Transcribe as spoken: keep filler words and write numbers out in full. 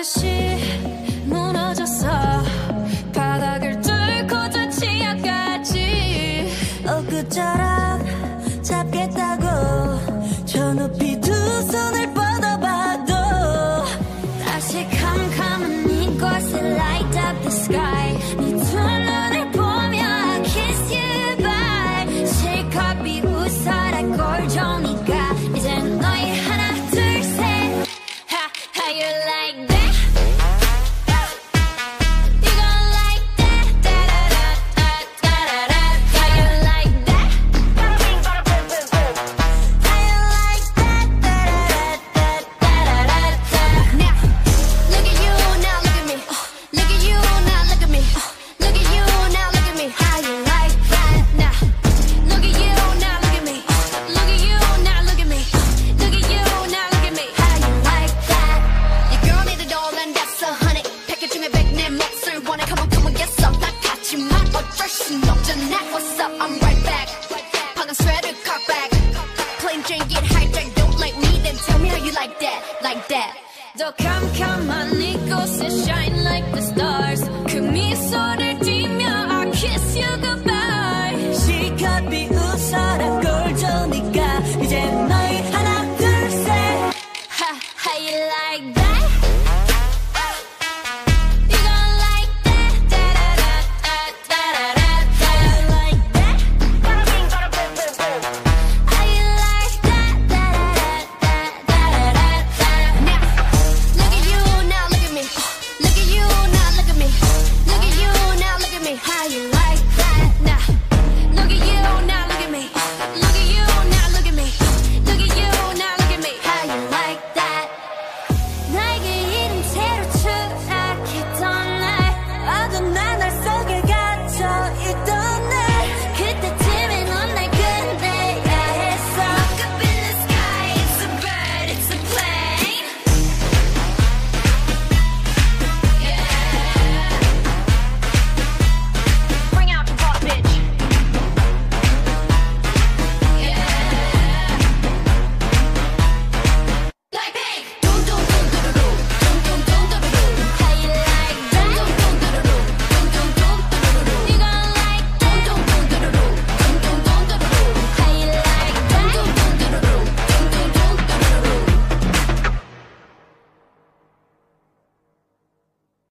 다시 무너졌어. 바닥을 뚫고 저 지하까지. 어 그처럼 잡겠다고 저 높이 두 손을 뻗어봐도 다시 캄캄한 이곳에 light up the sky. 네 두 눈을 보며 I kiss you bye. 실컷 비웃어라 꼴종이가 이젠 너의 하나 둘 셋. Ha, how you like that? What's up? I'm right back. 방금 sweater cock back. Plain Jane get hijacked. Don't like me, then tell me how you like that, like that. 더 캄캄한 이곳에 shine like the stars. 그 미소를